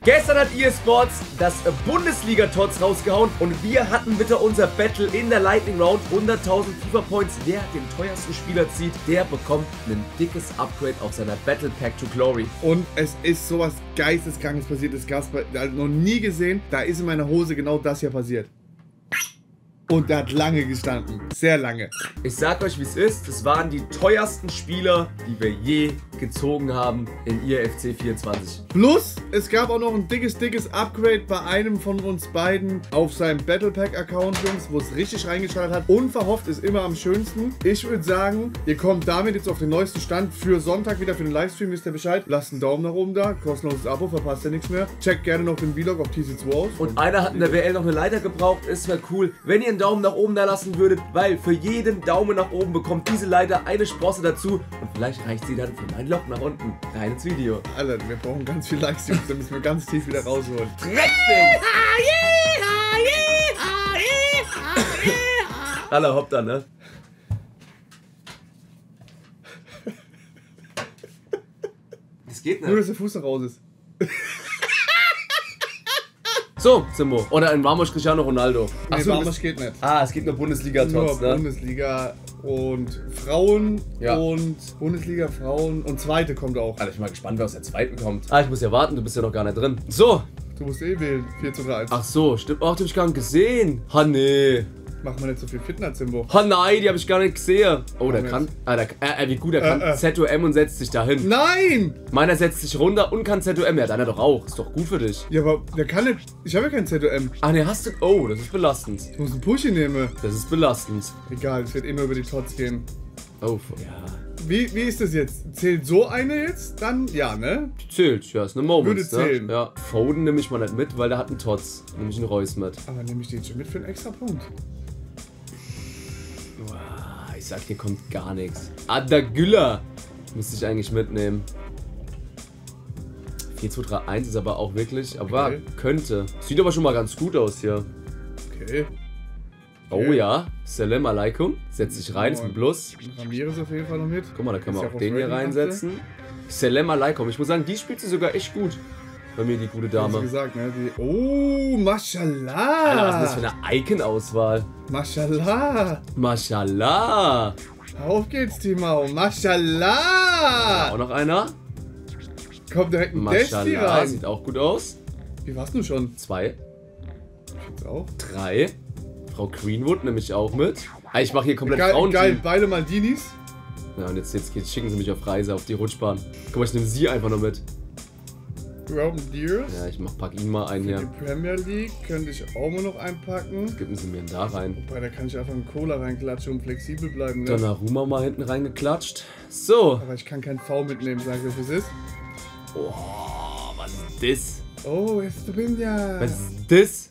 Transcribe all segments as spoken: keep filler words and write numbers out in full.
Gestern hat E A Sports das Bundesliga-Tots rausgehauen und wir hatten wieder unser Battle in der Lightning Round. hunderttausend FIFA Points. Wer den teuersten Spieler zieht, der bekommt ein dickes Upgrade auf seiner Battle Pack to Glory. Und es ist sowas Geisteskrankes passiert, das Gasper halt noch nie gesehen. Da ist in meiner Hose genau das hier passiert. Und der hat lange gestanden. Sehr lange. Ich sag euch, wie es ist. Das waren die teuersten Spieler, die wir je gezogen haben in I A F C vierundzwanzig. Plus, es gab auch noch ein dickes, dickes Upgrade bei einem von uns beiden auf seinem Battle Pack Account, Jungs, wo es richtig reingeschaltet hat. Unverhofft ist immer am schönsten. Ich würde sagen, ihr kommt damit jetzt auf den neuesten Stand für Sonntag wieder für den Livestream. Wisst ihr Bescheid? Lasst einen Daumen nach oben da. Kostenloses Abo, verpasst ihr nichts mehr. Checkt gerne noch den Vlog auf T C zwei aus. Und einer hat in der W L noch eine Leiter gebraucht. Es wäre cool, wenn ihr einen Daumen nach oben da lassen würdet, weil für jeden Daumen nach oben bekommt diese Leiter eine Sprosse dazu und vielleicht reicht sie dann für mein Loch nach unten. Rein ins Video. Alter, wir brauchen ganz viel Likes, Jungs, da müssen wir ganz tief wieder rausholen. Alla hopp dann, ne? Das geht nicht. Nur, dass der Fuß noch raus ist. So, Simbo. Oder ein Ramos Cristiano Ronaldo. Nee, Achso, Ramos geht nicht. Ah, es gibt nur Bundesliga Nur ne? Bundesliga und Frauen ja. und Bundesliga Frauen und zweite kommt auch. Alter, ich bin mal gespannt, wer aus der zweiten kommt. Ah, ich muss ja warten, du bist ja noch gar nicht drin. So. Du musst eh wählen. vier zu drei. Ach so, stimmt. Ach, die hab ich gar nicht gesehen. Ha, nee. Machen wir nicht so viel Fitness, Simbo. Ha, nein, die hab ich gar nicht gesehen. Oh, der Komm kann. jetzt. Ah, der, äh, äh, wie gut, der kann Äh, äh. Z O M und setzt sich da hin. Nein! Meiner setzt sich runter und kann Z O M. Ja, deiner doch auch. Ist doch gut für dich. Ja, aber der kann nicht. Ich habe ja kein Z O M. Ach, ne, hast du. Oh, das ist belastend. Ich muss einen Pushy nehmen. Das ist belastend. Egal, es wird immer über die Tots gehen. Oh, ja. Wie, wie ist das jetzt? Zählt so eine jetzt? Dann ja, ne? Die zählt, ja, ist eine Moment. Würde zählen. Ne? Ja. Foden nehme ich mal nicht mit, weil der hat einen Tots. Nehme ich einen Reus mit. Aber nehme ich den schon mit für einen extra Punkt. Uah, ich sag, hier kommt gar nichts. Ada Güller müsste ich eigentlich mitnehmen. vier zwei drei eins ist aber auch wirklich, aber Okay. könnte. Sieht aber schon mal ganz gut aus hier. Okay. Oh ja, Salam Alaikum. Setzt sich rein, ist ein Plus. Und Ramirez auf jeden Fall noch mit. Guck mal, da können Ist wir ja auch auf den hier Rating reinsetzen. Salam Alaikum. Ich muss sagen, die spielt sie sogar echt gut. Bei mir, die gute Hast du Dame. gesagt, ne? Die, oh, Mashallah. Alter, was ist das für eine Icon-Auswahl? Mashallah. Mashallah. Auf geht's, Timau. Mashallah. Auch noch einer. Kommt direkt ein Desti Mashallah, rein. sieht auch gut aus. Wie warst du schon? Zwei, Ich jetzt auch. drei. Frau Greenwood nehme ich auch mit. Ah, ich mache hier komplett Geil, Frauenteam. geil, beide Maldinis. Ja, und jetzt, jetzt, jetzt schicken sie mich auf Reise, auf die Rutschbahn. Guck mal, ich nehme sie einfach noch mit. Robin Deers. Ja, ich mach, pack ihn mal ein Für hier. die Premier League könnte ich auch mal noch einpacken. Geben sie mir ihn da rein. Wobei, da kann ich einfach einen Cola reinklatschen und flexibel bleiben. Ne? Donnarumma mal hinten reingeklatscht. So. Aber ich kann kein V mitnehmen, sag ich euch, was es ist. Oh, was ist das? Oh, Estubinja. Was ist das?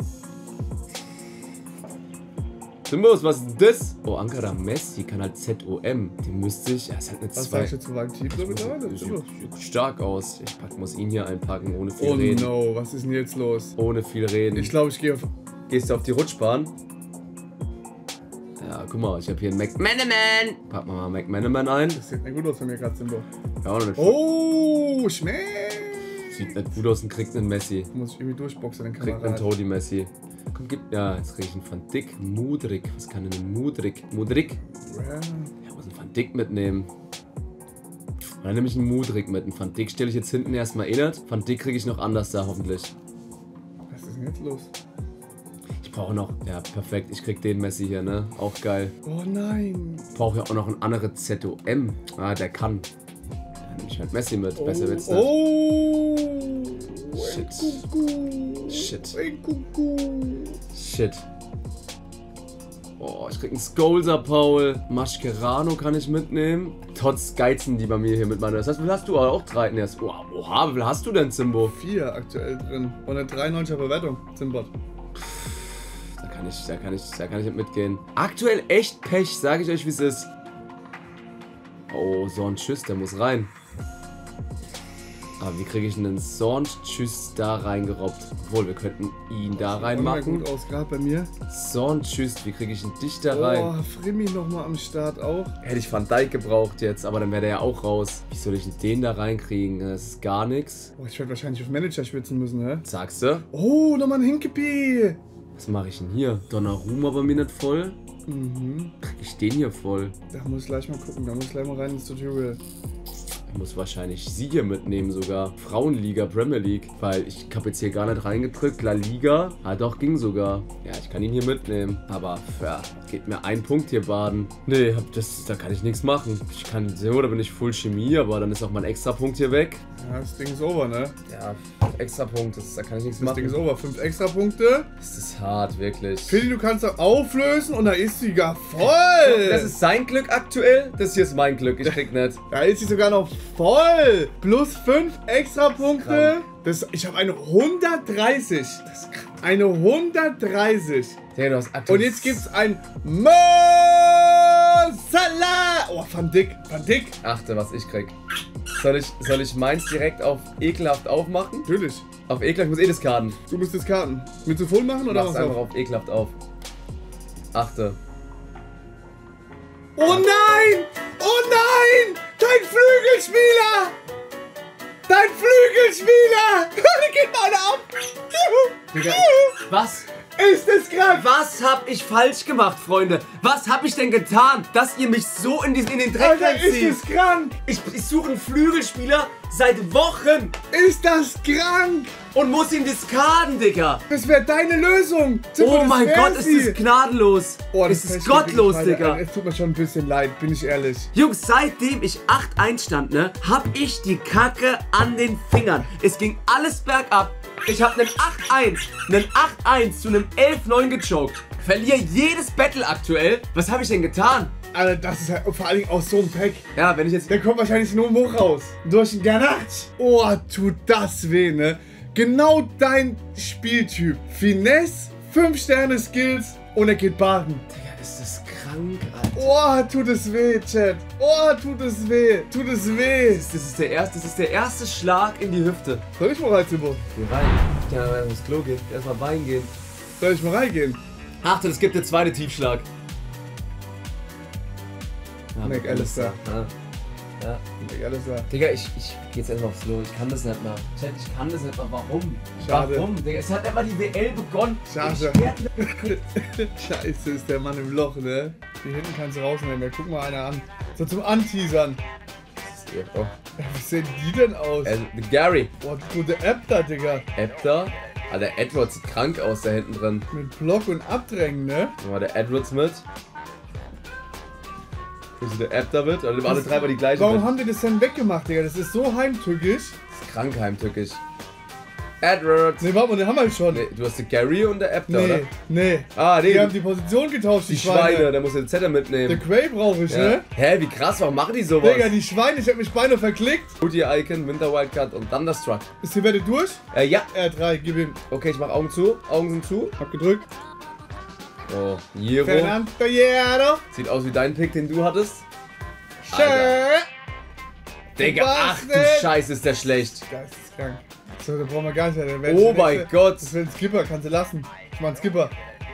Simbos, was ist das? Oh, Ankara Messi kann halt Z O M. Die müsste ich. Er ist halt eine Was zwei. sagst du zu meinem Tito mittlerweile? Sieht, sieht stark aus. Ich pack, muss ihn hier einpacken, ohne viel Oh reden. no, was ist denn jetzt los? Ohne viel reden. Ich glaube, ich gehe auf... Gehst du auf die Rutschbahn? Ja, guck mal, ich habe hier einen McManaman. Pack mal McManaman ein. Das sieht nicht gut aus von mir gerade, Simbo. Ja, auch noch nicht. Oh, schmeckt. Sieht nicht gut aus und kriegt einen Messi. Muss ich irgendwie durchboxen, den Kriegt einen Kamerad. Todi Messi. Komm, gib. Ja, jetzt krieg ich einen Van Dijk. Mudrik. Was kann denn ein Mudrik? Mudrik? Ja. Ja, muss einen Van Dijk mitnehmen. Und dann nehme ich einen Mudrik mit. Einen Van Dijk stelle ich jetzt hinten erstmal eh nicht. Van Dijk kriege ich noch anders da, hoffentlich. Was ist denn jetzt los? Ich brauche noch. Ja, perfekt. Ich krieg den Messi hier, ne? Auch geil. Oh nein. Ich brauche ja auch noch einen anderen Z O M. Ah, der kann. Dann nehme ich halt Messi mit. Besser Oh, wird's nicht. oh. Shit. Kuckuck. Shit. Ein Kuckuck. Shit. Oh, ich krieg einen Skolzer, Paul. Mascherano kann ich mitnehmen. Trotz Geizen, die bei mir hier mit meiner. Das heißt, wie viel hast du? Auch drei. Nee, das- Oha, oha, wie viel hast du denn, Simbo? Vier aktuell drin. Und eine dreiundneunziger Bewertung, Simbot. Da kann ich, da kann ich, da kann ich nicht mitgehen. Aktuell echt Pech, sage ich euch, wie es ist. Oh, so ein Schuss, der muss rein. Aber wie kriege ich einen Sound-Tschüss da reingerobbt? Obwohl, wir könnten ihn da reinmachen. Gut aus, gerade bei mir. Sound-Tschüss, wie kriege ich ihn dich da rein? Oh, Frimmi nochmal am Start auch. Hätte ich Van Dijk gebraucht jetzt, aber dann wäre der ja auch raus. Wie soll ich denn den da reinkriegen? Das ist gar nichts. Oh, ich werde wahrscheinlich auf Manager schwitzen müssen, hä? Sagst du? Oh, nochmal ein Hinkepi. Was mache ich denn hier? Donnarumma bei mir nicht voll? Mhm. Krieg ich den hier voll? Da muss ich gleich mal gucken, da muss ich gleich mal rein ins Tutorial. Ich muss wahrscheinlich sie hier mitnehmen sogar. Frauenliga, Premier League. Weil ich habe jetzt hier gar nicht reingedrückt. La Liga. Ah doch, ging sogar. Ja, ich kann ihn hier mitnehmen. Aber ja, geht mir ein Punkt hier baden. Nee, hab das, da kann ich nichts machen. Ich kann sehen, oder bin ich Full Chemie, aber dann ist auch mein Extrapunkt hier weg. Ja, das Ding ist over, ne? Ja, Extrapunkt, das, da kann ich nichts Das machen. Ding ist over. Fünf Extrapunkte. Das ist hart, wirklich. Fili, du kannst auch auflösen und da ist sie gar voll. Das ist sein Glück aktuell. Das hier ist mein Glück. Ich krieg nicht. Da ist sie sogar noch voll. Plus fünf Extrapunkte. Das, ich habe eine hundertdreißig. Das ist krank. Eine hundertdreißig. Ja, du hast aktuell Und jetzt gibt's ein Mo Salah. Oh, Van Dijk. Van Dijk. Achte, was ich krieg. Soll ich, soll ich meins direkt auf ekelhaft aufmachen? Natürlich. Auf ekelhaft, ich muss eh diskarden. Du musst das Karten. Willst du voll machen oder Mach's was? einfach auf ekelhaft auf. Achte. Oh nein! Oh nein! Dein Flügelspieler! Dein Flügelspieler! Da geht mal ab! Digga, was? Ist es krank? Was hab ich falsch gemacht, Freunde? Was hab ich denn getan, dass ihr mich so in, diesen, in den Dreck Alter, ist reinzieht? es krank? Ich, ich suche einen Flügelspieler seit Wochen Ist das krank? und muss ihn diskarden, Digga. Das wäre deine Lösung. Zimmer, Oh das mein wär Gott, ist sie. das gnadenlos. Oh, es ist echt gottlos, wirklich, Digga. Alter, es tut mir schon ein bisschen leid, bin ich ehrlich. Jungs, seitdem ich acht eins stand, ne, hab ich die Kacke an den Fingern. Es ging alles bergab. Ich hab einen acht eins, einen acht eins zu einem elf neun gechoked. Verliere jedes Battle aktuell. Was habe ich denn getan? Alter, das ist halt vor allen Dingen aus so einem Pack. Ja, wenn ich jetzt... Der kommt wahrscheinlich nur Mo raus. Durch den Garnach. Oh, tut das weh, ne? Genau dein Spieltyp. Finesse, fünf Sterne Skills und er geht baden. Digga, ist das krank, Alter. Oh, tut es weh, Chat. Oh, tut es weh. Tut es weh. Das ist der erste, das ist der erste Schlag in die Hüfte. Soll ich mal rein, Timbo? Geh rein. Ich kann aber ins Klo gehen. Erstmal Wein gehen. Soll ich mal reingehen? Achte, es gibt den zweiten Tiefschlag. Ja, Mac Alistair. Ja. Ja. Leg alles da. Digga, ich, ich geh jetzt erstmal aufs Klo. Ich kann das nicht mehr. Chat, ich kann das nicht mehr. Warum? Schade. Warum? Digga, es hat nicht mal die W L begonnen. Schade. Ich werd- Scheiße, ist der Mann im Loch, ne? Hier hinten kannst du rausnehmen. Ja, guck mal einer an. So zum Anteasern. Oh. Ja, wie sehen die denn aus? Äh, Gary. Boah, die gute App da, Digga. App da. Alter, Edwards sieht krank aus da hinten drin. Mit Block und Abdrängen, ne? Nehmen wir der Edwards mit. Wo ist der App da mit? Oder nehmen alle drei mal die gleiche Warum mit. haben die das denn weggemacht, Digga? Das ist so heimtückisch. Das ist krank heimtückisch. Edwards. Ne, warte mal, den haben wir schon. Nee, du hast den Gary und der App da, oder? Nee, nee. Ah, nee. Die haben die Position getauscht, die, Die Schweine, da muss er den Zettel Der mitnehmen. Quay brauche ich, Ja. ne? Hä, wie krass, warum machen die sowas? Digga, die Schweine, ich hab mich beinahe verklickt. Hoodie Icon, Winter Wildcard und Thunderstruck. Ist die Wette durch? Äh, ja. R drei, gib ihm. Okay, ich mach Augen zu. Augen sind zu. Hab gedrückt. Oh, Jero. Fernando Hierro. Sieht aus wie dein Pick, den du hattest. Schön. Digga, Was ach du denn? Scheiße, ist der schlecht. Geisteskrank. So, da brauchen wir gar nicht mehr. Der Oh nächste- mein Gott. Das wäre ein Skipper, kannst du lassen. Ich mach einen Skipper.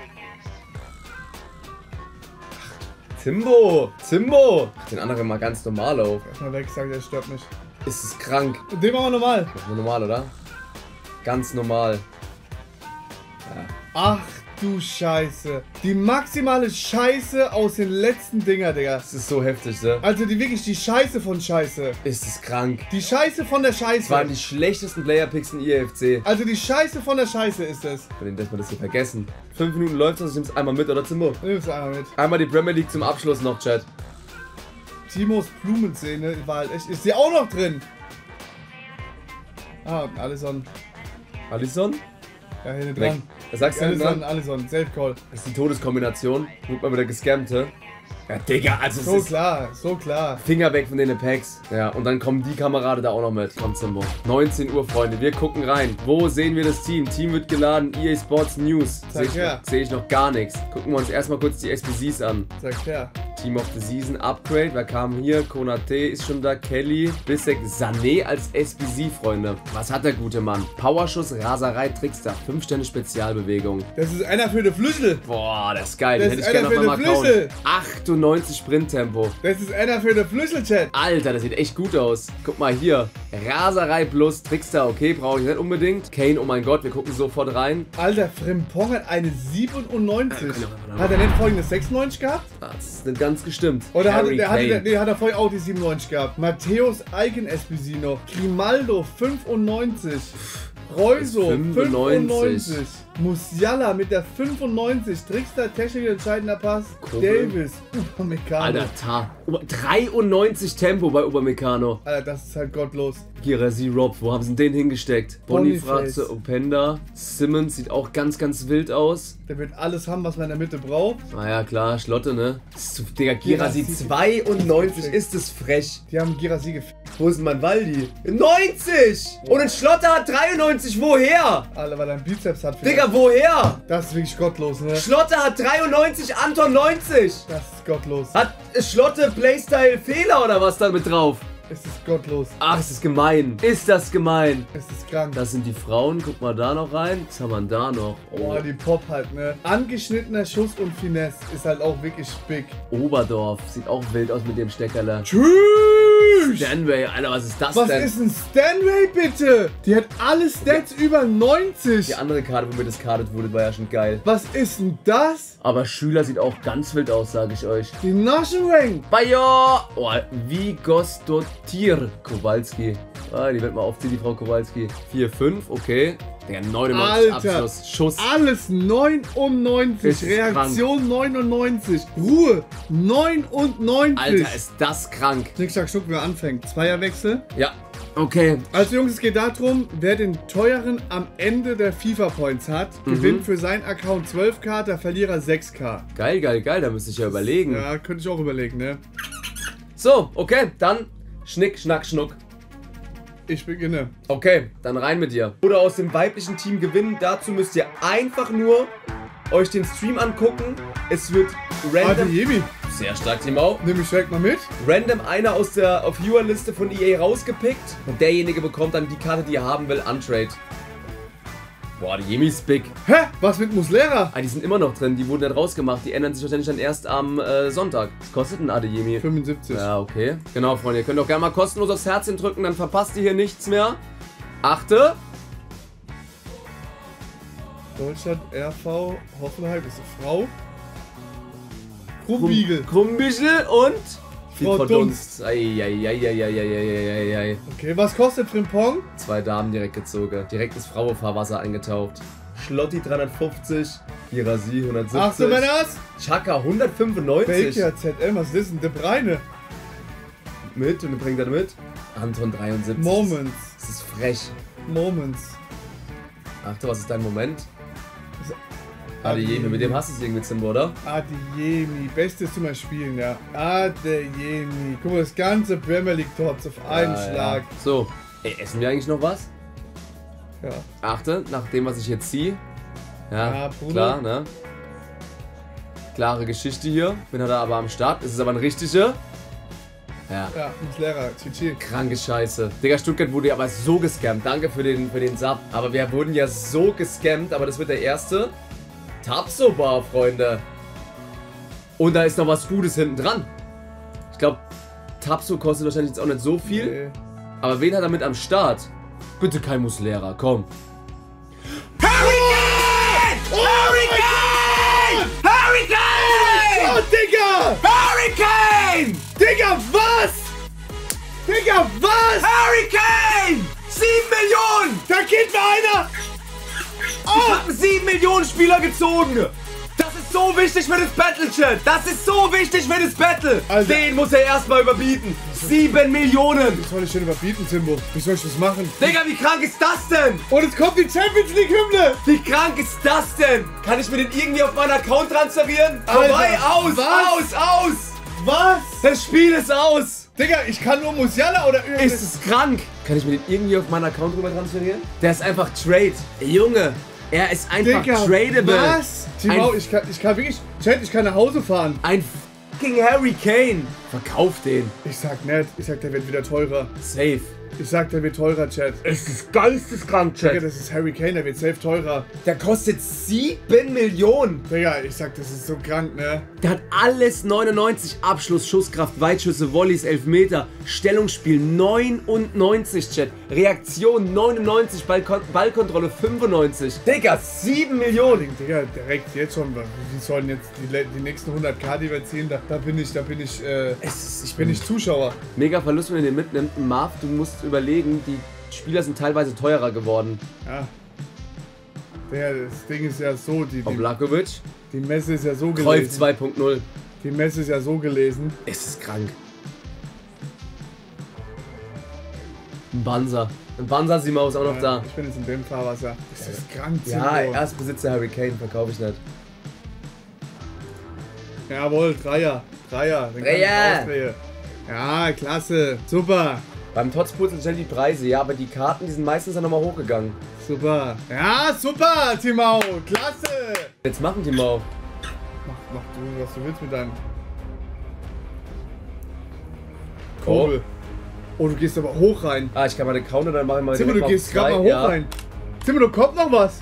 Timbo, Timbo. Mach den anderen mal ganz normal auf. Erstmal weg, sag, der stört mich. Ist es krank? Und den machen wir normal. Machen wir normal, oder? Ganz normal. Ach du Scheiße. Die maximale Scheiße aus den letzten Dinger, Digga. Das ist so heftig, ne? Also die wirklich die Scheiße von Scheiße. Ist es krank. Die Scheiße von der Das waren Scheiße. die schlechtesten Player-Picks in I F C. Also die Scheiße von der Scheiße ist es. Von denen, dass wir das hier vergessen. Fünf Minuten läuft es, ich nehm's einmal mit, oder Timbo? Nimm es einmal mit. Einmal die Premier League zum Abschluss noch, Chat. Timos Blumenszene war halt echt. Ist die auch noch drin? Ah, und Alisson. Alisson? Ja, hinten Weg. dran. Was sagst du denn, Alisson, ne? Alisson, Safe Call. Das ist die Todeskombination. Wird mal wieder gescammt, hä? Ja, Digga, also So es ist klar, so klar. Finger weg von den Packs. Ja, und dann kommen die Kamerade da auch noch mit. Komm, Zimbo. neunzehn Uhr, Freunde. Wir gucken rein. Wo sehen wir das Team? Team wird geladen. E A Sports News. Sehe ich, her. seh ich noch gar nichts. Gucken wir uns erstmal kurz die S B Cs an. Sag her. Team of the Season Upgrade. Wer kam hier? Konate ist schon da. Kelly. Bissek. Sané als S B C, Freunde. Was hat der gute Mann? Powerschuss, Raserei, Trickster. fünf Sterne Spezialbewegung. Das ist einer für den Flüssel. Boah, das ist geil. Das Den ist hätte ich gerne einer auf für meinem den Flüssel. Account. achtundneunzig Sprinttempo. Das ist einer für den Flüssel-Chat. Alter, das sieht echt gut aus. Guck mal hier. Raserei plus Trickster. Okay, brauche ich nicht unbedingt. Kane, oh mein Gott, wir gucken sofort rein. Alter, Frimpong hat eine siebenundneunzig. Ja, komm, Hat er nicht vorhin eine sechsundneunzig gehabt? Das ist nicht ganz gestimmt. Oder hat, Harry der, hatte, Kane. der, nee, hat er vorhin auch die siebenundneunzig gehabt? Matthäus Eigen-S B C noch. Grimaldo fünfundneunzig. Reuso fünfundneunzig. fünfundneunzig. Musiala mit der fünfundneunzig. Trickster, Technik, entscheidender Pass. Kobel. Davis. Upamecano. Alter, ta. dreiundneunzig Tempo bei Upamecano. Alter, das ist halt gottlos. Girasi Rob, wo haben sie denn den hingesteckt? Boniface. Boniface, Openda. Simmons sieht auch ganz, ganz wild aus. Der wird alles haben, was man in der Mitte braucht. Naja, klar, Schlotte, ne? Das ist zu, Digga, Girasi Girassi zweiundneunzig, ist es frech. Die haben Girassi gefickt. Wo ist denn mein Waldi? neunzig! Und ein Schlotter hat dreiundneunzig, woher? Alter, weil er einen Bizeps hat. Digga, woher? Das ist wirklich gottlos, ne? Schlotter hat dreiundneunzig, Anton neunzig. Das ist gottlos. Hat Schlotte Playstyle Fehler oder was da mit drauf? Es ist gottlos. Ach, ist das gemein. Ist das gemein. Es ist krank. Das sind die Frauen. Guck mal da noch rein. Was haben wir denn da noch? Oh, Boah, die Pop halt, ne? Angeschnittener Schuss und Finesse ist halt auch wirklich big. Oberdorf. Sieht auch wild aus mit dem Steckerle. Tschüss! Stanway, Alter, was ist das Was denn? ist ein Stanway, bitte? Die hat alle Stats über neunzig. Die andere Karte, womit es kartet wurde, war ja schon geil. Was ist denn das? Aber Schüler sieht auch ganz wild aus, sage ich euch. Die Naschenrank. Bayo! Oh, wie Gostotir Kowalski. Ah, die wird mal aufziehen, die Frau Kowalski. vier, fünf, okay. Der neunundneunzig Alter. Abschluss. Schuss. Alles neunundneunzig. Ist Reaktion neunundneunzig. Ruhe neunundneunzig. Alter, ist das krank. Schnick, schnack, schnuck, wer anfängt. Zweierwechsel. Ja. Okay. Also Jungs, es geht darum, wer den teuren am Ende der FIFA-Points hat, Mhm. gewinnt für seinen Account zwölf K, der Verlierer sechs K. Geil, geil, geil. Da müsste ich ja überlegen. Ja, könnte ich auch überlegen, ne? So, okay. Dann Schnick, Schnack, Schnuck. Ich beginne. Okay, dann rein mit dir. Oder aus dem weiblichen Team gewinnen. Dazu müsst ihr einfach nur euch den Stream angucken. Es wird random... Adeyemi. Sehr stark, Timo. Nimm ich direkt mal mit. Random einer aus der Viewer-Liste von E A rausgepickt. Und derjenige bekommt dann die Karte, die er haben will, untrade. Boah, die Yemi ist big. Hä? Was mit Muslera? Ah, die sind immer noch drin. Die wurden nicht rausgemacht. Die ändern sich wahrscheinlich dann erst am äh, Sonntag. Was kostet ein Adeyemi? fünfundsiebzig. Ja, okay. Genau, Freunde. Ihr könnt auch gerne mal kostenlos aufs Herzchen drücken. Dann verpasst ihr hier nichts mehr. Achte. Deutschland, R V, Hoffenheim ist eine Frau. Krumbiegel. Krumbiegel und... Frau Frau Dunst. Dunst. Eieieiei. Okay, was kostet Frimpong? Zwei Damen direkt gezogen. Direkt ins Frauenfahrwasser eingetaucht. Schlotti dreihundertfünfzig. Girasi hundertsiebzig. Ach so, Männers? Chaka hundertfünfundneunzig. Baker, Z M, was ist denn? De Bruyne. Mit, und bringt er mit. Anton dreiundsiebzig. Moments. Das ist frech. Moments. Achte, was ist dein Moment? Das- Adeyemi, mit dem hast du es irgendwie, Zimbo, oder? Adeyemi, bestes zum Spielen, ja. Adeyemi. Guck mal, das ganze Premier League Tots auf einen Ja, Schlag. Ja. So, ey, essen wir eigentlich noch was? Ja. Achte, nach dem, was ich jetzt ziehe. Ja, Ja, Bruder. klar, ne? Klare Geschichte hier. Bin da aber am Start. Es ist aber ein richtiger. Ja. Ja, Muslera, Chichi. Kranke Scheiße. Digga, Stuttgart wurde aber so gescammt. Danke für den, für den Sub. Aber wir wurden ja so gescammt. Aber das wird der erste. Tapsoba, Freunde. Und da ist noch was Gutes hinten dran. Ich glaube, Tapso kostet wahrscheinlich jetzt auch nicht so viel. Nee. Aber wen hat er mit am Start? Bitte kein Muslera, komm. Hurricane! Hurricane! Oh, Digga! Hurricane! Digga, was? Digga, was? Hurricane! sieben Millionen! Da geht mir einer! Oh! sieben Millionen Spieler gezogen! Das ist so wichtig für das Battle, Chat! Das ist so wichtig für das Battle! Alter. Den muss er erstmal überbieten! sieben Millionen! Wie soll ich denn überbieten, Timbo? Wie soll ich das machen? Digga, wie krank ist das denn? Und es kommt die Champions League Hymne! Wie krank ist das denn? Kann ich mir den irgendwie auf meinen Account transferieren? Alter, Vorbei, aus, was? aus, aus! Was? Das Spiel ist aus! Digga, ich kann nur Musiala oder irgendwas. Ist es krank? Kann ich mir den irgendwie auf meinen Account rüber transferieren? Der ist einfach Trade. Ey, Junge, er ist einfach Digga, tradable. was? Timo, ich kann, ich kann wirklich... Chat, ich kann nach Hause fahren. Ein fucking Harry Kane. Verkauf den. Ich sag nicht. Ich sag, der wird wieder teurer. Safe. Ich sag, der wird teurer, Chat. Es ist geisteskrank, Digga, Chat. das ist Harry Kane, der wird safe teurer. Der kostet sieben Millionen. Digga, ich sag, das ist so krank, ne? Der hat alles neunundneunzig. Abschluss, Schusskraft, Weitschüsse, Volleys, Elfmeter, Stellungsspiel neunundneunzig, Chat. Reaktion neunundneunzig, Ballkon Ballkontrolle fünfundneunzig. Digga, sieben Millionen. Digga, direkt jetzt schon. Wie sollen jetzt die, die nächsten hundert K, die wir ziehen, da, da bin ich, da bin ich, äh, Es ist, ich bin nicht Zuschauer. Mega Verlust, wenn ihr den mitnimmt. Marv, du musst überlegen, die Spieler sind teilweise teurer geworden. Ja. Digga, das Ding ist ja so, die, die, Obrakovic, die Messe ist ja so Cruyff gelesen. zwei Punkt null. Die Messe ist ja so gelesen. Es ist krank. Ein Banza. Ein Banza Simao ist auch noch Ja, da. ich bin jetzt in dem Fahrwasser. Das ist krank, Ja, Zimbo. Erstbesitzer Harry Kane verkaufe ich nicht. Jawohl, Dreier. Dreier. Den kann ich Dreier. ausdrehen. Ja, klasse. Super. Beim Totspur sind schnell die Preise, ja, aber die Karten, die sind meistens dann nochmal hochgegangen. Super. Ja, super, Timau. Klasse. Jetzt machen die mal. Mach, mach du, was du willst mit deinem Oh. Kobel. Oh, du gehst aber hoch rein. Ah, ich kann mal den Counter, dann mache ich mal Timmo, direkt du mal gehst auf gerade zwei, mal hoch ja. rein. Timmo, du kommt noch was.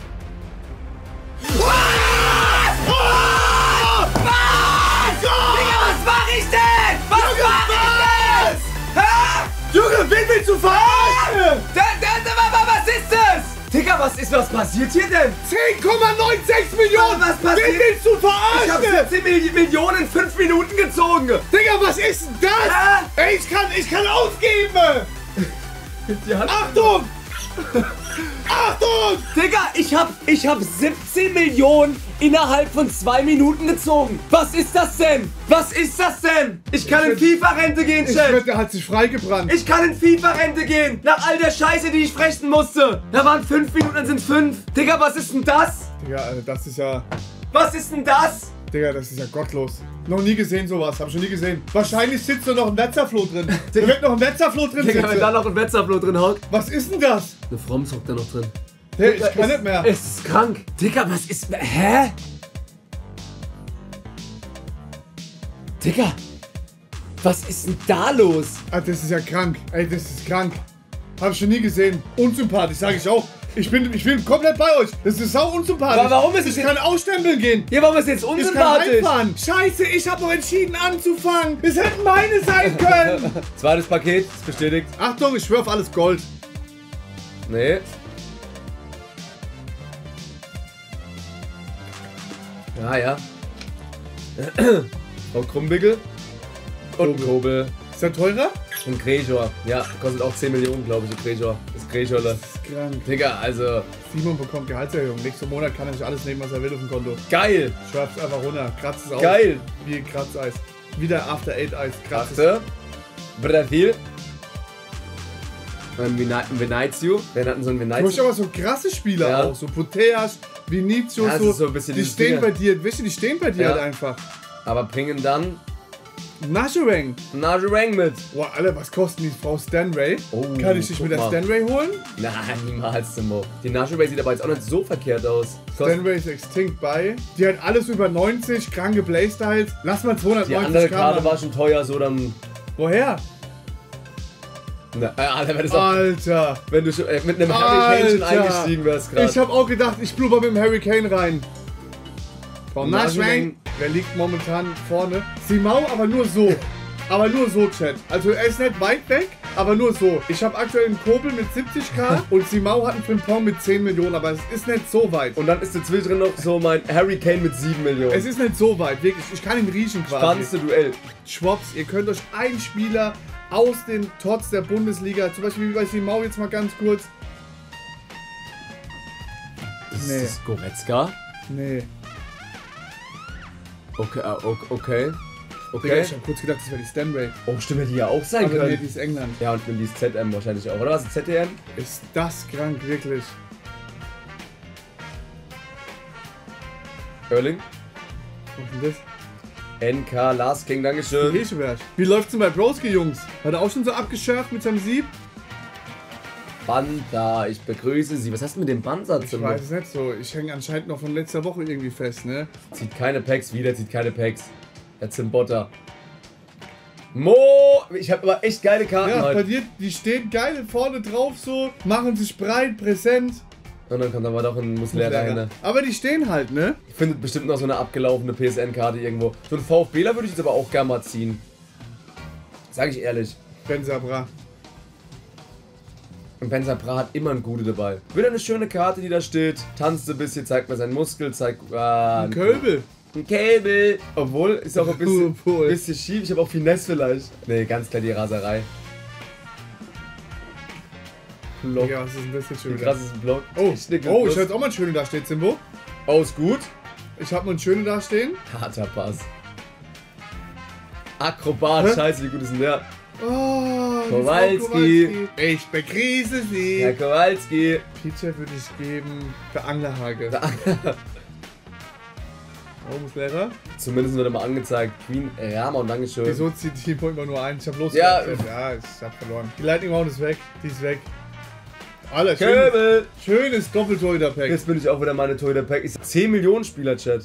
Digga, was mach ich denn? Was mach ich denn? Hä? Junge, wen willst du verarschen? Da, da, da, was ist das? Digga, was ist, was passiert hier denn? zehn Komma neunundsechzig Millionen. Was passiert? Wen willst du Ich hab verarschen? siebzehn Mil- Millionen in fünf Minuten gezogen. Digga, was ist denn das? Ey, ich kann, ich kann ausgeben. Die Hand- Achtung. Achtung. Digga, ich hab, ich hab siebzehn Millionen innerhalb von zwei Minuten gezogen. Was ist das denn? Was ist das denn? Ich kann in FIFA-Rente gehen, Ich Chat. wette, der hat sich freigebrannt. Ich kann in FIFA-Rente gehen. Nach all der Scheiße, die ich fressen musste. Da waren fünf Minuten, dann sind fünf. Digga, was ist denn das? Digga, Alter, das ist ja... Was ist denn das? Digga, das ist ja gottlos. Noch nie gesehen sowas, hab schon nie gesehen. Wahrscheinlich sitzt da noch ein Wetzerfloh drin. Da wird noch ein Wetzerfloh drin Digga, wenn sitzen. da noch ein Wetzerfloh drin hockt. Was ist denn das? Eine Froms hockt da noch drin. Hey, ich kann ist, nicht mehr. Es ist krank. Digga, was ist... Hä? Digga. Was ist denn da los? Ah, das ist ja krank. Ey, das ist krank. Hab ich schon nie gesehen. Unsympathisch, sag ich auch. Ich bin, ich bin komplett bei euch. Das ist sau unsympathisch. Aber warum ist es Ich kann ausstempeln gehen. Hier, warum ist jetzt Ich kann unsympathisch? reinfahren. Scheiße, ich habe noch entschieden anzufangen. Es hätten meine sein können. Zweites Paket, ist bestätigt. Achtung, ich schwör auf alles Gold. Nee. Ja, ja. Frau Krumbigel. Und ein Kobel. Ist der teurer? Und Grejor. Ja, kostet auch zehn Millionen, glaube ich, der Grejor. Das Grejorle. Das ist krank. Digga, also Simon bekommt Gehaltserhöhung. Nächsten Monat kann er sich alles nehmen, was er will auf dem Konto. geil. Schreib's einfach runter. Kratzt es auf. Geil. Wie Kratzeis. Wieder After Eight Eis. Kratzt es. Achte. Brasil. Ähm, Vina- Venezio. Wir hatten so einen Du hast Venezio. aber so krasse Spieler Ja. auch. So Puteas, Vinicius. Ja, das so, ist so ein bisschen die dieses stehen Ding. bei dir. Weißt du, die stehen bei dir Ja. halt einfach. Aber bringen dann Naschureng. Najarang mit. Boah, Alter, was kosten die Frau Stanray? Oh, Kann ich dich guck mit der mal. Stanray holen? Nein, niemals, Timo. Die Najarang sieht aber jetzt auch nicht so verkehrt aus. Kostet Stanray ist extinct bei. Die hat alles über neunzig, kranke Playstyles. Lass mal die zweihundertneunzig andere K Karte machen. war schon teuer, so dann. Woher? Na, äh, Alter, wenn, das auch, Alter. wenn du schon, äh, mit einem Harry Kane schon Alter. eingestiegen wärst gerade. Ich hab auch gedacht, ich blubber mit dem Harry Kane rein. Frau Naschureng. Naschureng. Wer liegt momentan vorne? Simau, aber nur so. Aber nur so, Chat. Also er ist nicht weit weg, aber nur so. Ich habe aktuell einen Kobel mit siebzig K und Simau hat einen Frimpong mit zehn Millionen, aber es ist nicht so weit. Und dann ist dazwischen noch so mein Harry Kane mit sieben Millionen. Es ist nicht so weit, wirklich. Ich kann ihn riechen quasi. Spannendste Duell. Schwops, ihr könnt euch einen Spieler aus den Tots der Bundesliga, zum Beispiel wie bei Simau jetzt mal ganz kurz. Ist Nee. das Goretzka? Nee. Okay, äh, okay. okay. Digga, Okay. ich hab kurz gedacht, das wäre die Stanray. Oh, stimmt, hätte die ja auch sein Aber nee, können. die ist England. Ja, und die ist Z M wahrscheinlich auch. Oder was ist Z D M? Ist das krank, wirklich. Erling? Was ist denn das? N K, Last King, dankeschön. Wie läuft's denn bei Broski, Jungs? Hat er auch schon so abgeschärft mit seinem Sieb? Banda, ich begrüße Sie. Was hast du mit dem Bandsatz? Ich weiß es nicht so. Ich hänge anscheinend noch von letzter Woche irgendwie fest, ne? Zieht keine Packs wieder, zieht keine Packs. Jetzt sind Botter. Mo! Ich habe aber echt geile Karten Ja, heute. bei dir, die stehen geil vorne drauf so, machen sich breit, präsent. Und dann kommt aber doch ein Muslera hin. Aber die stehen halt, ne? Ich finde bestimmt noch so eine abgelaufene P S N-Karte irgendwo. So ein VfBler würde ich jetzt aber auch gerne mal ziehen. Sag ich ehrlich. Benzabra. Und Benzabra hat immer ein Gute dabei. Wieder eine schöne Karte, die da steht. Tanzt ein bisschen, zeigt mal seinen Muskel, zeigt... Ah, ein Köbel. Ein Käbel. Obwohl, ist auch ein bisschen, Obwohl. bisschen schief. Ich habe auch Finesse vielleicht. Ne, ganz klar die Raserei. Block. Ja, was ist denn das jetzt schon Wie wieder? krass ist ein Block? Oh, ich oh, ich höre jetzt auch mal einen schönen da stehen, Simbo. Oh, ist gut. Ich habe mal einen schönen da stehen. Harter Pass. Akrobat, Hä? scheiße, wie gut ist denn der? Oh, die Kowalski. Frau Kowalski. Ich begrüße Sie. Herr Kowalski. Peter würde ich geben für Anglerhage. Oh, Muslera. Zumindest wird er mal angezeigt. Queen Rama und Dankeschön. Wieso zieht die Team immer nur ein? Ich hab los. Ja. Ja, ich hab verloren. Die Lightning Round ist weg. Die ist weg. Alter, Köbel. schönes, schönes Doppel-Torhüter-Pack. Jetzt bin ich auch wieder meine Torhüter Pack. Ist zehn Millionen Spieler, Chat.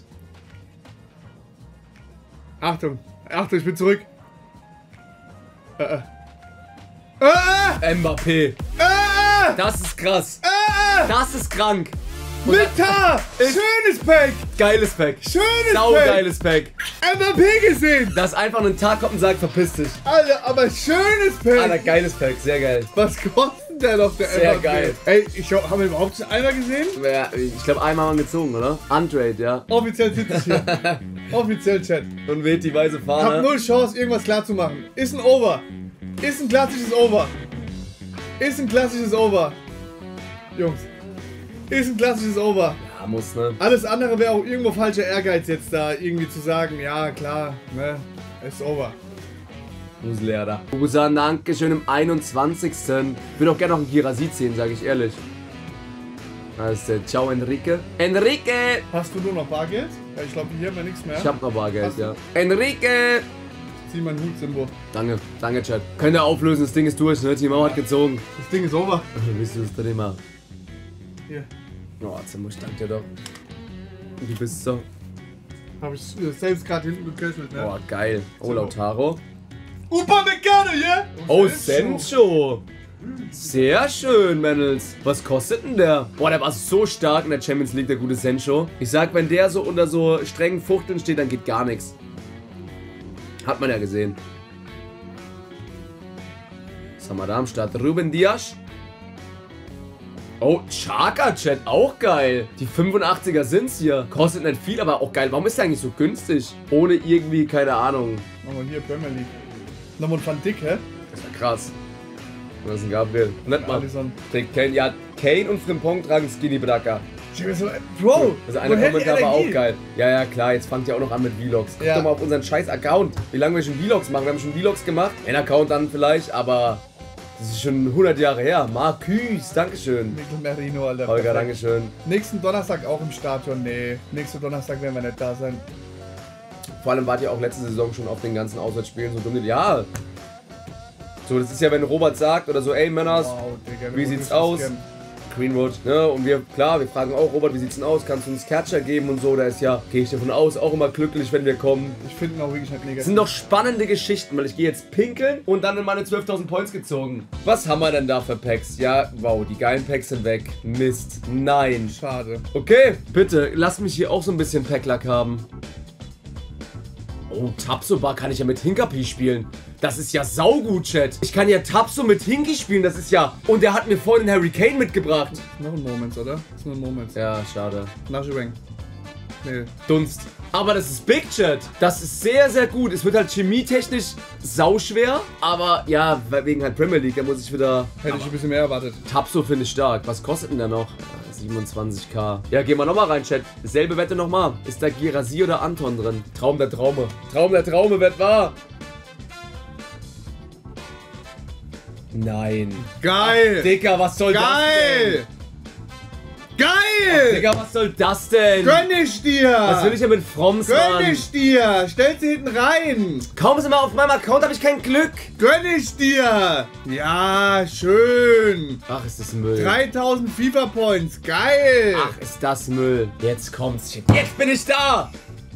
Achtung. Achtung, ich bin zurück. Äh, äh. Äh, Mbappé. äh, Das ist krass. äh, Das ist krank. Mita! Schönes Pack! Geiles Pack. Schönes Sau Pack! geiles Pack. M V P gesehen! Das einfach einen Tag kommt und sagt, verpiss dich. Alter, aber schönes Pack! Alter, geiles Pack. Sehr geil. Was kostet der noch, der Sehr M V P? geil. Ey, ich hab, haben wir überhaupt schon einmal gesehen? Ja, ich glaube, einmal haben wir gezogen, oder? Untrade, ja. Offiziell sitze ich hier. Offiziell, Chat. Und weht die weiße Hab Fahne. null Chance, irgendwas klar zu machen. Ist ein Over. Ist ein klassisches Over. Ist ein klassisches Over. Jungs. Ist ein klassisches Over. Ja, muss, ne? Alles andere wäre auch irgendwo falscher Ehrgeiz jetzt da irgendwie zu sagen, ja klar, ne, ist over. Muslera. Busan, Dankeschön im einundzwanzigsten Ich würde auch gerne noch einen Girasi ziehen, sage ich ehrlich. Das ist der Ciao Enrique. Enrique! Hast du nur noch Bargeld? Ja, ich glaube, hier haben wir nichts mehr. Ich hab noch Bargeld, Hast du? ja. Enrique! Zieh meinen Hut, Simbo. Danke, danke, Chat. Könnt ihr auflösen, das Ding ist durch, ne? Die Mauer hat gezogen. Das Ding ist over. Bist du das drin immer? Hier. Oh, Zimmer, ich danke dir doch. Du bist so. Habe ich äh, selbst gerade hinten geköchelt, ne? Oh, geil. Oh, Lautaro. Upamecano, ja? Oh, Sancho. Sehr schön, Männels. Was kostet denn der? Boah, der war so stark in der Champions League, der gute Sancho. Ich sag, wenn der so unter so strengen Fuchteln steht, dann geht gar nichts. Hat man ja gesehen. Was haben wir da am Start? Ruben Dias. Oh, Chaka-Chat, auch geil. Die fünfundachtziger sind's hier. Kostet nicht viel, aber auch geil. Warum ist der eigentlich so günstig? Ohne irgendwie, keine Ahnung. Machen wir hier Premier League. Nochmal Van Dijk, hä? Das war krass. Und das ist ein Gabriel. Nicht mal. Alisson. Trägt Kane. Ja, Kane und Frimpong tragen Skinny Bedaka. So, Bro! Also eine woher die Kommentar war auch Energie? geil. Ja, ja, klar, jetzt fangt ihr auch noch an mit Vlogs. Guckt Ja. doch mal auf unseren scheiß Account. Wie lange wir schon Vlogs machen. Wir haben schon Vlogs gemacht. Ein Account dann vielleicht, aber das ist schon hundert Jahre her. Marcus, Dankeschön. Mikel Merino, Alter. Holger, Perfekt. Dankeschön. Nächsten Donnerstag auch im Stadion? Nee, nächsten Donnerstag werden wir nicht da sein. Vor allem wart ihr auch letzte Saison schon auf den ganzen Auswärtsspielen so dumm. Ja. So, das ist ja, wenn Robert sagt oder so, ey Männers, Wow, Digga, wie wir sieht's würden aus? das gern. Greenwood, ne? Und wir, klar, wir fragen auch, Robert, wie sieht's denn aus? Kannst du uns Catcher geben und so? Da ist ja, gehe ich davon aus, auch immer glücklich, wenn wir kommen. Ich finde ihn auch wirklich nicht negativ. Das sind doch spannende Geschichten, weil ich gehe jetzt pinkeln und dann in meine zwölftausend Points gezogen. Was haben wir denn da für Packs? Ja, wow, die geilen Packs sind weg. Mist. Nein. Schade. Okay, bitte, lass mich hier auch so ein bisschen Packlack haben. Oh, Tapsoba kann ich ja mit Hinkapi spielen. Das ist ja saugut, Chat. Ich kann ja Tapso mit Hinky spielen, das ist ja... Und der hat mir vorhin den Harry Kane mitgebracht. Noch ein Moment, oder? Das ist nur ein Moment. Ja, schade. Nascheweng. Nee. Dunst. Aber das ist Big Chat. Das ist sehr, sehr gut. Es wird halt chemietechnisch sauschwer. Aber ja, wegen halt Premier League, da muss ich wieder... Hätte ich ein bisschen mehr erwartet. Tapso finde ich stark. Was kostet denn der noch? siebenundzwanzig K. Ja, gehen wir nochmal rein, Chat. Selbe Wette nochmal. Ist da Girasi oder Anton drin? Traum der Traume. Traum der Traume wird wahr. Nein. Geil! Dicker, was soll das Geil! denn? Geil! Digga, was soll das denn? Gönn ich dir! Was will ich denn mit Fromms, Gönn Mann? ich dir! Stell sie hinten rein! Kaum sind wir auf meinem Account, habe ich kein Glück. Gönn ich dir! Ja, schön! Ach, ist das Müll. dreitausend FIFA Points, geil! Ach, ist das Müll. Jetzt kommt's. Jetzt bin ich da!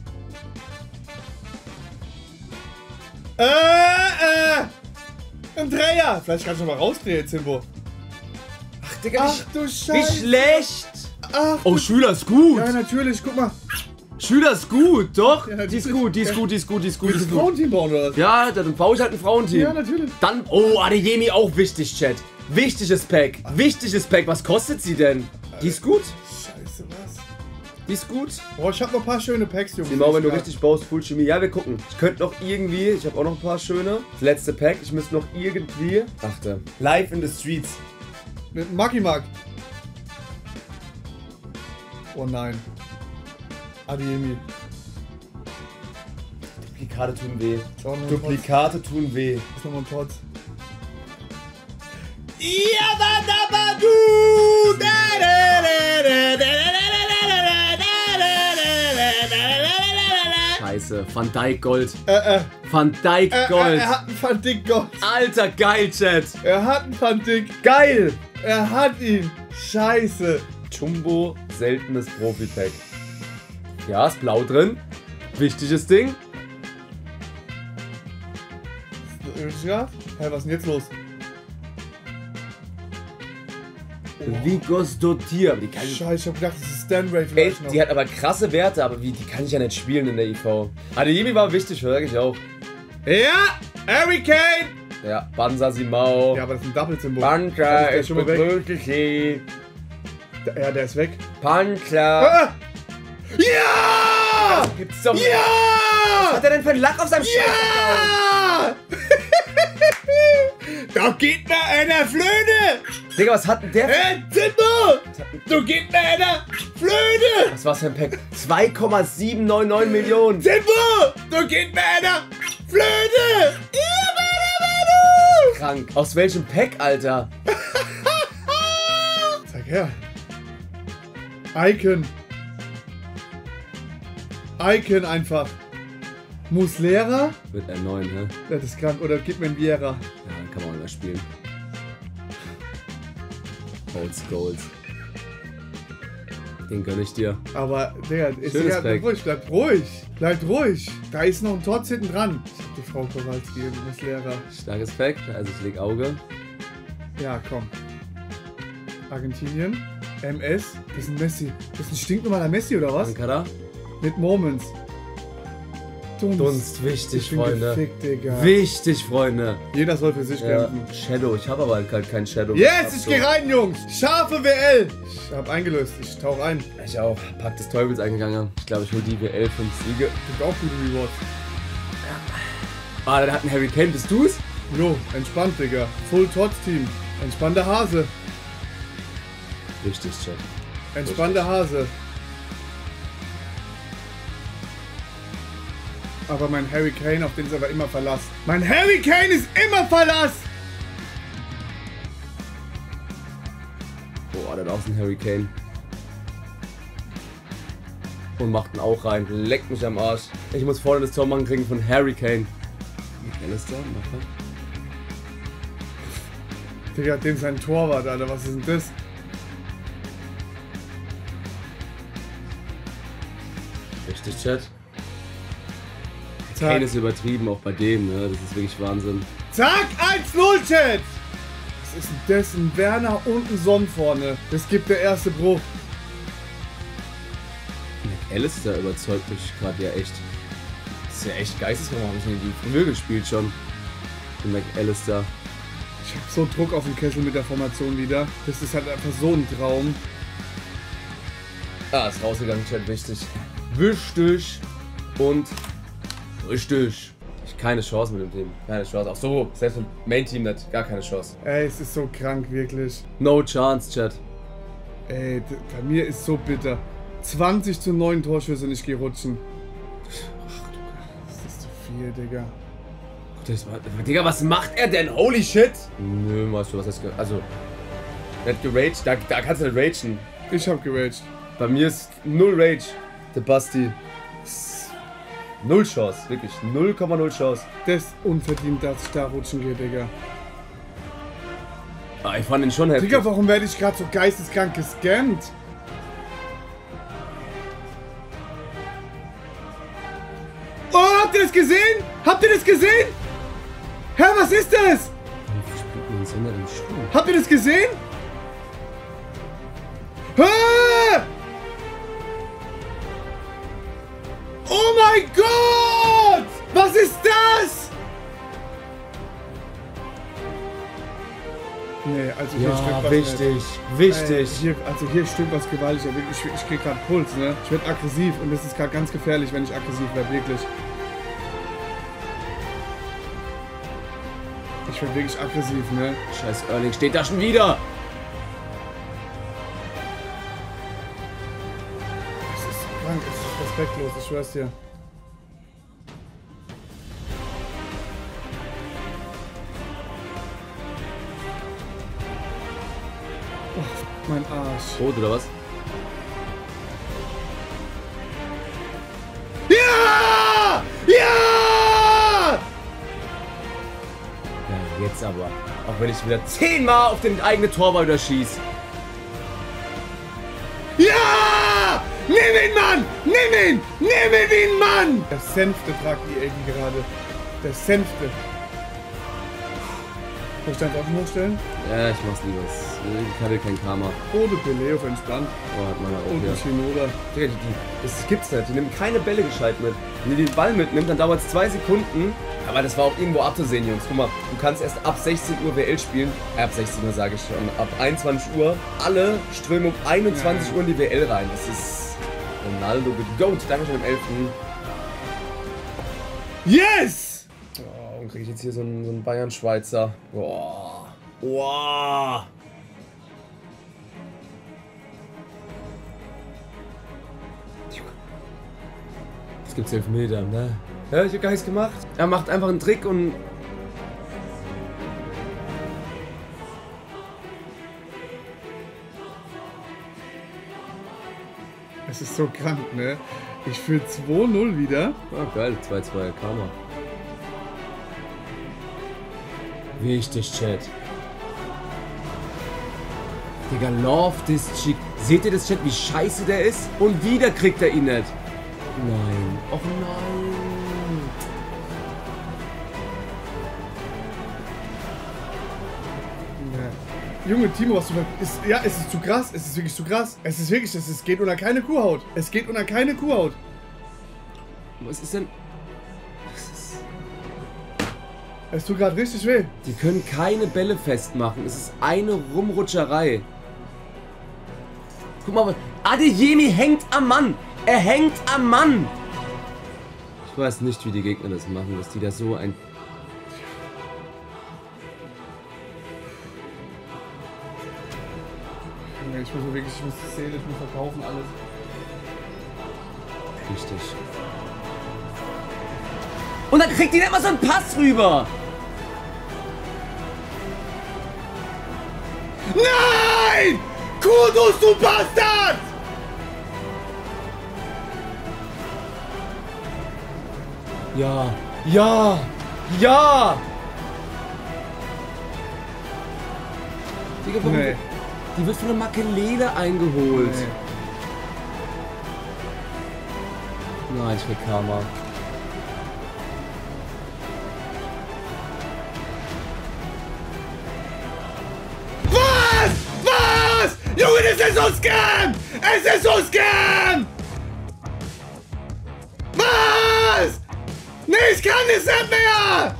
Äh, äh! Ein Dreier! Vielleicht kannst du mal rausdrehen, Zimbo. Ach, Digga, Ach wie, du wie Scheiße! schlecht. Ach, Oh, Schüler ist gut. ja, natürlich, guck mal. Schüler ist gut, doch. Ja, die ist natürlich. gut, die ist gut, die ist gut, die ist gut, die Willst ist du ein gut. Frauenteam bauen oder was? Ja, dann baue ich halt ein Frauenteam. Ja, natürlich. Dann, oh, Adeyemi auch wichtig, Chat. Wichtiges Pack. Wichtiges Pack. Was kostet sie denn? Die ist gut. Scheiße, was? Die ist gut. Boah, ich hab noch ein paar schöne Packs, Jungs. Simau, wenn du richtig baust, Full Chemie. Ja, wir gucken. Ich könnte noch irgendwie, ich habe auch noch ein paar schöne. Das letzte Pack. Ich müsste noch irgendwie. Achte. Live in the Streets. Mit Maggi Mag. Oh nein. Adeyemi. Duplikate tun weh. Schau mal, Duplikate tun weh. ist nochmal ein Tots. Scheiße. Van Dijk Gold. Äh, äh. Van Dijk Er, er, Gold. er hat einen Van Dijk Gold. Alter, geil, Chat. Er hat einen Van Dijk. Geil. Er hat ihn. Scheiße. Jumbo seltenes Profi-Pack. Ja, ist blau drin. Wichtiges Ding. Ja? Hä, was ist denn jetzt los? Vigos Dotier. Aber die kann ich. Scheiße, ich hab gedacht, das ist Stanray Ey, vielleicht noch. die hat aber krasse Werte, aber wie, die kann ich ja nicht spielen in der I V. Adeyemi war wichtig, sag ich auch. Ja! Harry Kane! Ja, Banza Simao. Ja, aber das ist ein Double-Symbol. Pancha, Ist der ich schon mal weg? begrüße Sie. Ja, der ist weg. Pancha. Ah! Ja! Gibt's doch nicht. Was Ja! hat er denn für einen Lack auf seinem Scheiß? Ja! Da geht mir einer Flöte! Digga, was hat denn der? Hey, Zimbo! Du geht mir einer Flöte! Was war's für ein Pack? zwei Komma sieben neun neun Millionen. Zimbo! Du geht mir einer Flöte! Krank. Aus welchem Pack, Alter? Zeig her. Icon. Icon einfach. Muslera? Wird ein neun, hä? Ja, das ist krank. Oder gib mir einen Viera. Ja, kann man auch immer spielen. Holds Golds. Den gönn ich dir. Aber, Digga, ist Schönes ja, Pack. ruhig, bleibt ruhig. Bleibt ruhig. Da ist noch ein Tor hinten dran. Ich hab die Frau Kowalski, Muslera. Starkes Pack, also ich leg Auge. Ja, komm. Argentinien. M S. Das ist ein Messi. Das ist ein stinknormaler Messi, oder was? Ankara. Mit Moments. Dunst. Dunst, wichtig, Ich bin Freunde. gefickt, Digga. Wichtig, Freunde. Jeder soll für sich Ja. kämpfen. Shadow, ich habe aber halt kein Shadow. Yes, ich geh rein, Jungs. Scharfe W L. Ich hab eingelöst. Ich tauch ein. Ich auch. Pack des Teufels eingegangen. Ich glaube, ich hol die W L fünf Siege. Gibt auch gute Rewards. Ah, dann hat ein Harry Kane. Bist du's? Jo, entspannt, Digga. Full Tots Team. Entspannter Hase. Richtig, Chat. Entspannter Hase. Aber mein Harry Kane, auf den ist aber immer Verlass. Mein Harry Kane ist immer Verlass! Boah, da ist ein Harry Kane. Und macht ihn auch rein. Leckt mich am Arsch. Ich muss vorne das Tor machen kriegen von Harry Kane. Alistair, mach mal. Digga, dem sein Torwart, Alter. Was ist denn das? Richtig, Chat. Zack. Kane ist übertrieben, auch bei dem, ne? Das ist wirklich Wahnsinn. Zack, eins null, Chat! Was ist denn das? Ein Werner und ein Son vorne. Das gibt der erste Bruch. Alistair überzeugt mich gerade ja echt. Das ist ja echt geisteskrank, habe ich nie früher gespielt schon. Den McAllister. Ich hab so Druck auf den Kessel mit der Formation wieder. Das ist halt einfach so ein Traum. Ah, ist rausgegangen, Chat, wichtig. Wichtig und richtig. Ich keine Chance mit dem Team. Keine Chance. Auch so, selbst im Main-Team nicht. Gar keine Chance. Ey, es ist so krank, wirklich. No chance, Chat. Ey, d- bei mir ist so bitter. zwanzig zu neun Torschüsse und ich geh rutschen. Das ist zu viel, Digga. Das war, Digga, was macht er denn? Holy shit! Nö, weißt du, was heißt ge Also, nicht geraged. Da, da kannst du nicht ragen. Ich hab geraged. Bei mir ist null Rage. Der Basti. Null Chance, wirklich. null Komma null Chance. Das ist unverdient, dass ich da rutschen gehe, Digga. Ah, ich fand ihn schon heftig. Digga, warum werde ich gerade so geisteskrank gescammt? Oh, habt ihr das gesehen? Habt ihr das gesehen? Hä, was ist das? Habt ihr das gesehen? Hä? Oh mein Gott! Was ist das? Nee, also hier stimmt was wichtig, nicht. wichtig. Ey, hier, also hier stimmt was gewaltig. Ich, ich, ich krieg gerade Puls, ne? Ich werde aggressiv und das ist gerade ganz gefährlich, wenn ich aggressiv werde, wirklich. Ich werde wirklich aggressiv, ne? Scheiß Erling steht da schon wieder. Das ist krank, das ist respektlos, ich schwör's dir. Oh, mein Arsch. Rot oder was? Ja! Ja! Ja, jetzt aber. Auch wenn ich wieder zehnmal auf den eigenen Torwart wieder schieß. Ja! Nimm ihn, Mann! Nimm ihn! Nimm ihn, Mann! Der Senfte tragt die Eggy gerade. Der Senfte. Soll ich deinen Waffen hochstellen? Ja, ich mach's lieber. Ich hatte kein Karma. Oh, du Pelé auf entspannt. Oh, hat meiner Oh, auch, du ja. Shinoda. Digga, die, die, das gibt's nicht. Die nehmen keine Bälle gescheit mit. Wenn die den Ball mitnimmt, dann dauert es zwei Sekunden. Aber das war auch irgendwo abzusehen, Jungs. Guck mal, du kannst erst ab sechzehn Uhr W L spielen. Äh, ab sechzehn Uhr sage ich schon. Ab einundzwanzig Uhr. Alle strömen um einundzwanzig Ja. Uhr in die W L rein. Das ist Ronaldo mit Goat. Dankeschön im elften Yes! Oh, und krieg ich jetzt hier so einen, so einen Bayern-Schweizer. Boah. Boah. Es gibt Elfmeter, ne? Ja, ich hab gar nichts gemacht. Er macht einfach einen Trick und... Es ist so krank, ne? Ich fühle zwei null wieder. Ah, geil. zwei zwei Karma. Wichtig, Chat. Digga, love this chick. Seht ihr das, Chat, wie scheiße der ist? Und wieder kriegt er ihn nicht. Nein. Och nein. Ja. Junge, Timo, was du ist, ja, es ist zu krass. Es ist wirklich zu krass. Es ist wirklich, es ist, geht unter keine Kuhhaut. Es geht unter keine Kuhhaut. Was ist denn... Was ist... Es tut gerade richtig weh. Die können keine Bälle festmachen. Es ist eine Rumrutscherei. Guck mal, Adeyemi hängt am Mann. Er hängt am Mann. Ich weiß nicht, wie die Gegner das machen, dass die da so ein... Ich muss wirklich, ich muss zählen, ich muss verkaufen, alles. Richtig. Und dann kriegt die nicht mal so einen Pass rüber. Nein! Kudus, du Bastard! Ja, ja, ja! Digga, warum? Nee. Die wird von der Makelele eingeholt. Nee. Nein, ich will Karma. Was? Was? Junge, das ist so Scam! Es ist so Scam! Was? Nee, ich kann es nicht mehr!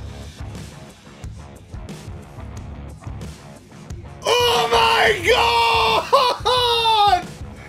Oh mein Gott!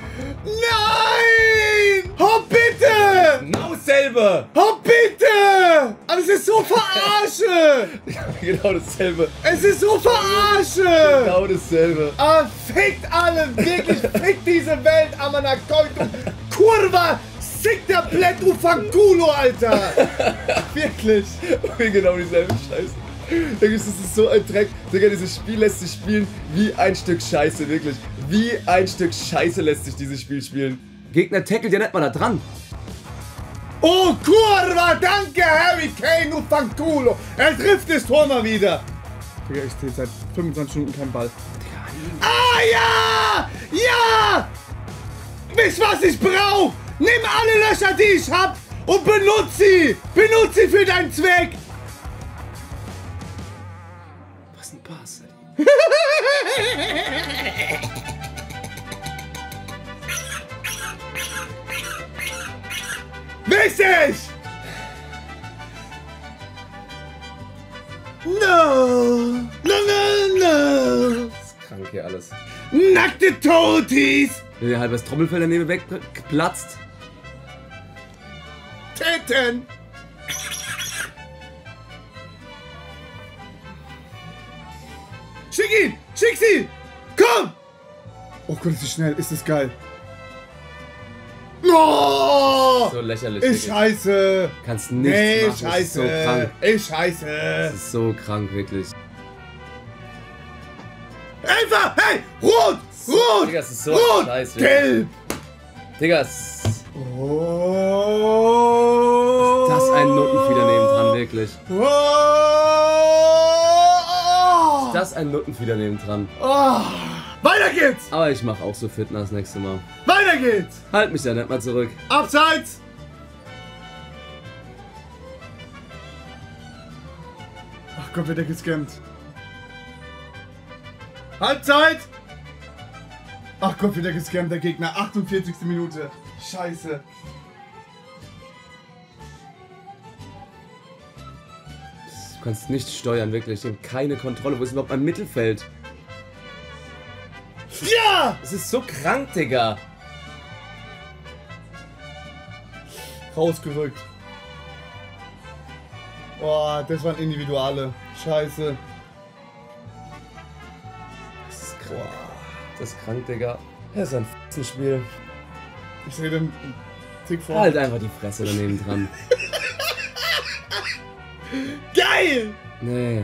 Nein! Oh bitte! Genau dasselbe! Oh bitte! Aber es ist so verarsche! Genau dasselbe. Es ist so verarsche! Genau dasselbe. Ah, fickt alle! Wirklich, fickt diese Welt, Amanakoitu! Kurva! Sick der Blät, du Fanculo, Alter! Wirklich! Genau dieselbe Scheiße. Das ist so ein Dreck. Digga, dieses Spiel lässt sich spielen wie ein Stück Scheiße, wirklich. Wie ein Stück Scheiße lässt sich dieses Spiel spielen. Gegner tackelt ja nicht mal da dran. Oh, Kurva, danke, Harry Kane, du Fanculo. Er trifft das Tor mal wieder. Digga, ich stehe seit fünfundzwanzig Minuten keinen Ball. Ah, ja! Ja! Wisst was ich brauch? Nimm alle Löcher, die ich hab und benutze sie. Benutze sie für deinen Zweck. Was ein Pass, Wichtig! No! No, no, no! Das ist krank hier alles. Nackte Totis! Wenn der halb das Trommelfell daneben wegplatzt. Titten! Schick ihn! Schick sie! Komm! Oh Gott, ist das schnell. Ist das geil. Oh! So lächerlich. Ich scheiße! Kannst nichts nee, machen. scheiße! Das ist so krank. Ich scheiße! Das ist so krank, wirklich. Elfer! Hey! Rot! Rot! Digga, das ist so Rot! Scheiß, Gelb! Digga, ist Oh! das ein Nuttenfieder nebendran, wirklich. Oh! Ist das ein Nuttenfieder nebendran. Oh! Weiter geht's! Aber ich mach auch so Fitness das nächste Mal. Weiter geht's! Halt mich da nicht mal zurück. Abseits! Ach Gott, wird der gescammt. Halbzeit! Ach Gott, wird der gescammt, der Gegner. achtundvierzigste Minute. Scheiße. Du kannst nicht steuern, wirklich. Ich habe keine Kontrolle. Wo ist überhaupt mein Mittelfeld? Ja! Das ist so krank, Digga. Rausgerückt. Boah, das waren Individuale. Scheiße. Das ist krank. Das ist krank, Digga. Das ist ein F***Spiel. Ich sehe den Tick vor. Halt einfach die Fresse daneben dran. Geil! Nee.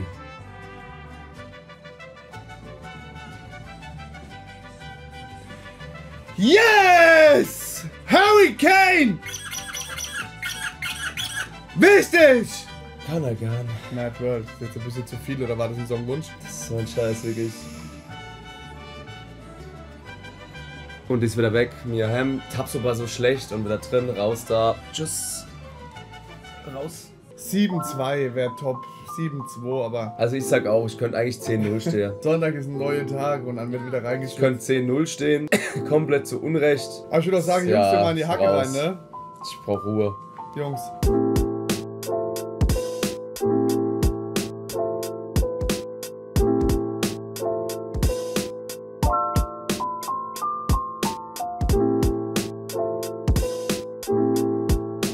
Yes! Harry Kane! Wichtig! Kann er gern. Mad World, jetzt ein bisschen zu viel oder war das ein Songwunsch? Das ist so ein Scheiß, wirklich. Und die ist wieder weg. Mia Hamm. Tabs war so schlecht und wieder drin. Raus da. Tschüss. Raus. sieben zwei wäre top. sieben zwei, aber Also ich sag auch, ich könnte eigentlich zehn null stehen. Sonntag ist ein neuer Tag und dann wird wieder Ich reingeschrieben. könnte zehn null stehen. Komplett zu Unrecht. Aber ich würde auch sagen, Ja, Jungs, wir mal in die Hacke raus. rein, ne? Ich brauch Ruhe. Jungs.